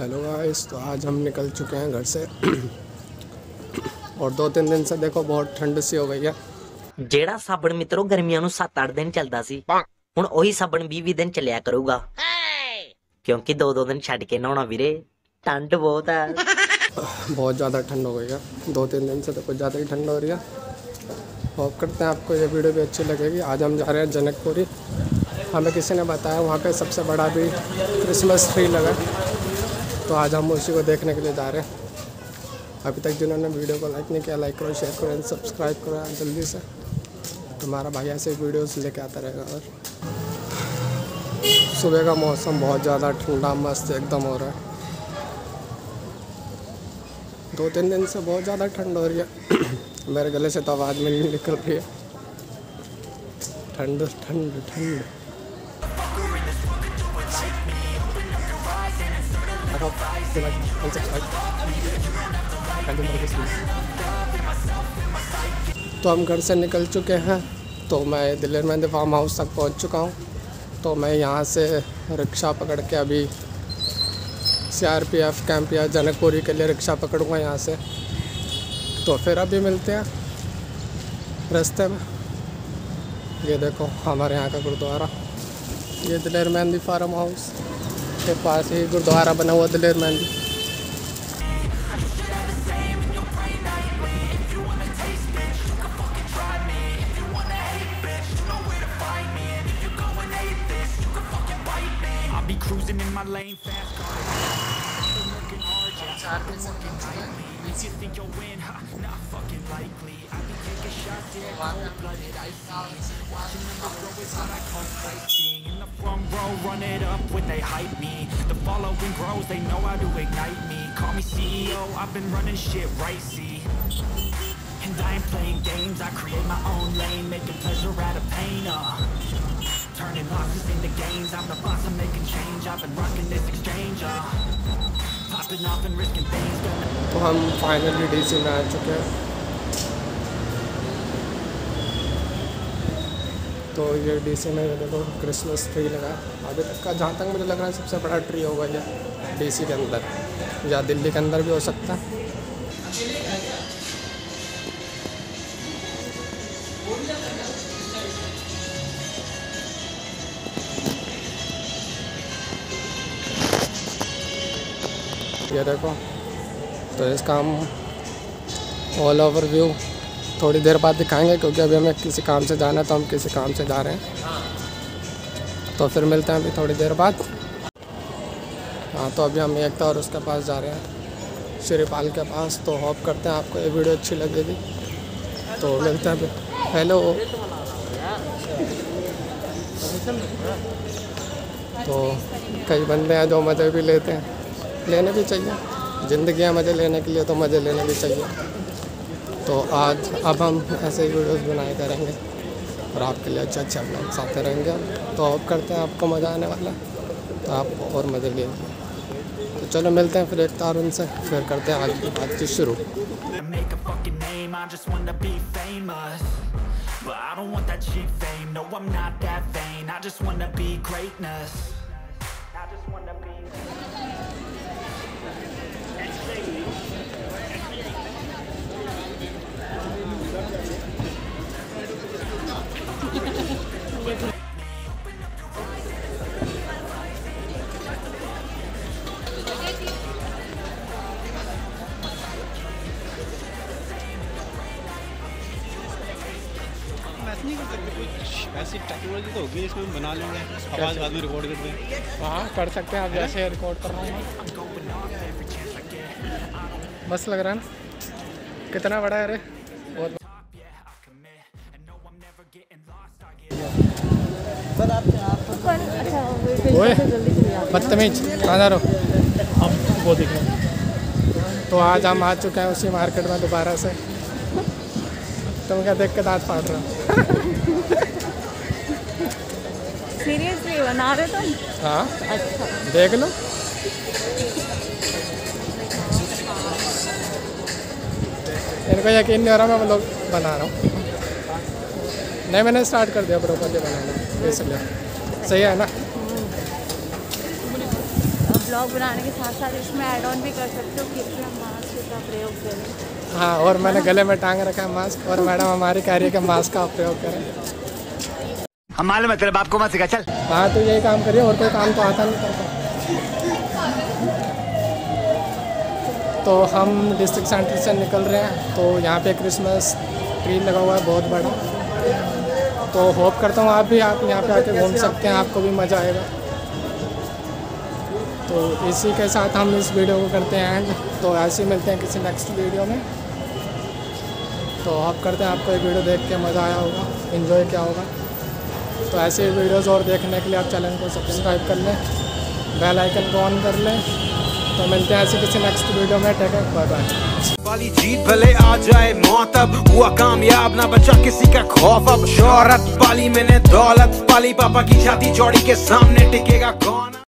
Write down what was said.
Hello guys, तो आज हम निकल चुके हैं घर से और 2-3 दिन से देखो बहुत ठंड सी हो गई है। जेड़ा साबण मित्रों गर्मियों ਨੂੰ 7-8 दिन चलता सी ਹੁਣ ਉਹੀ ਸਾਬਣ 20 दिन ਚੱਲਿਆ ਕਰੂਗਾ क्योंकि 2-2 दिन ਛੱਡ ਕੇ ਨਹਾਉਣਾ ਵੀਰੇ ठंड बहुत है। बहुत ज़्यादा ठंड हो गई है, 2-3 दिन से तो कुछ ज़्यादा ही ठंड हो रही है। होप करते हैं आपको ये वीडियो भी अच्छी लगेगी। आज हम जा रहे हैं जनकपुरी। हमें किसी ने बताया वहाँ पे सबसे बड़ा भी क्रिसमस ट्री लगा, तो आज हम उसी को देखने के लिए जा रहे हैं। अभी तक जिन्होंने वीडियो को लाइक नहीं किया, लाइक करो, शेयर करो एंड सब्सक्राइब करो जल्दी से। तुम्हारा भाई ऐसे वीडियोस लेके आता रहेगा। और सुबह का मौसम बहुत ज़्यादा ठंडा मस्त एकदम हो रहा है। 2-3 दिन से बहुत ज़्यादा ठंड हो रही है। मेरे गले से तो आवाज़ में नहीं निकल रही है। ठंड ठंड ठंड। तो हम घर से निकल चुके हैं, तो मैं दिल्ली में फार्म हाउस तक पहुंच चुका हूं। तो मैं यहां से रिक्शा पकड़ के अभी CRPF कैंप या जनकपुरी के लिए रिक्शा पकड़ूंगा यहाँ से। तो फिर अभी मिलते हैं रास्ते में। ये देखो हमारे यहाँ का गुरुद्वारा, ये दिलेर मेहंदी फार्म हाउस के पास ही गुरुद्वारा बना हुआ दिलेर mehndi. Cruising in my lane fast car. Working hard, yeah, working nightly. You think you'll win? Ha, not fucking likely. I be taking shots, yeah, cold-blooded icy. Watching them grow is what I call fighting. In the front row, run it up when they hype me. The following grows, they know how to ignite me. Call me CEO, I've been running shit right, see. And I ain't playing games, I create my own lane, making pleasure out of pain, turning losses into gains, I'm the boss, I'm making change. I've been rocking this exchange, popping off and risking things. तो हम finally DC में आ चुके हैं। तो ये DC में देखो Christmas tree लगा है। अभी तक का जहाँ तक मुझे लग रहा है सबसे बड़ा ट्री होगा ये DC के अंदर, या दिल्ली के अंदर भी हो सकता है। ये देखो, तो इसका हम ऑल ओवर व्यू थोड़ी देर बाद दिखाएंगे, क्योंकि अभी हमें किसी काम से जाना है, तो हम किसी काम से जा रहे हैं। तो फिर मिलते हैं अभी थोड़ी देर बाद। हाँ, तो अभी हम एकता और उसके पास जा रहे हैं, श्रीपाल के पास। तो होप करते हैं आपको ये वीडियो अच्छी लगेगी। तो मिलते हैं अभी। हेलो। तो कई बंदे हैं जो मज़े भी लेते हैं, लेने भी चाहिए। ज़िंदगी है मज़े लेने के लिए, तो मज़े लेने भी चाहिए। तो आज अब हम ऐसे ही वीडियोस बनाए करेंगे और आपके लिए अच्छे अच्छे ब्लॉग्स आते रहेंगे। तो होप करते हैं आपको मज़ा आने वाला है, तो आप और मज़े लीजिए। तो चलो मिलते हैं फिर एक तार उनसे, फिर करते हैं आज की बातचीत शुरू। नहीं कर सकते, कोई ऐसी टेक्नोलॉजी तो होगी इसमें बना लेंगे, आवाज़ बाद में रिकॉर्ड कर दें। हाँ कर सकते हैं, आप जैसे रिकॉर्ड कर रहे हैं। बस लग रहा है ना, कितना बड़ा है रे, बहुत बदतमीज। कहाँ जा रहे हो? हम वो देखें। तो आज हम आ चुके हैं उसी मार्केट में दोबारा से। तुम क्या देख के दांत फाड़ रहे हो? सीरियसली बना रहे तुम? हाँ अच्छा, देख लो। इनको यकीन नहीं हो रहा मैं व्लॉग बना रहा हूँ। नहीं, मैंने स्टार्ट कर दिया प्रॉपर्ली बनाना, इसलिए सही है ना। ब्लॉग बनाने के साथ साथ इसमें ऐड ऑन भी कर सकते हो कृपया मास्क का प्रयोग करें। हाँ, और मैंने गले में टांग रखा है मास्क, और मैडम हमारी कह रही है कि मास्क का प्रयोग करें। हम मालूम है तेरे बाप को मत सिखा, चल। हाँ, तो यही काम करिए, और कोई काम तो आता नहीं करता। तो हम डिस्ट्रिक्ट सेंटर से निकल रहे हैं, तो यहाँ पे क्रिसमस ट्री लगा हुआ है बहुत बड़ा। तो होप करता हूँ आप यहाँ पे आके घूम सकते हैं, आपको भी मज़ा आएगा। तो इसी के साथ हम इस वीडियो को करते हैं एंड। तो ऐसे ही मिलते हैं किसी नेक्स्ट वीडियो में। तो होप करते हैं आपको ये वीडियो देख के मज़ा आया होगा, इन्जॉय किया होगा। तो ऐसे वीडियोज़ और देखने के लिए आप चैनल को सब्सक्राइब कर लें, बेल आइकन को ऑन कर लें। तो मिलते हैं ऐसे किसी नेक्स्ट वीडियो में। Take care, bye bye. वाली जीत भले आ जाए मौत, अब हुआ कामयाब ना बचा किसी का खौफ। अब शोहरत पाली मैंने दौलत पाली, पापा की छाती चौड़ी के सामने टिकेगा कौन।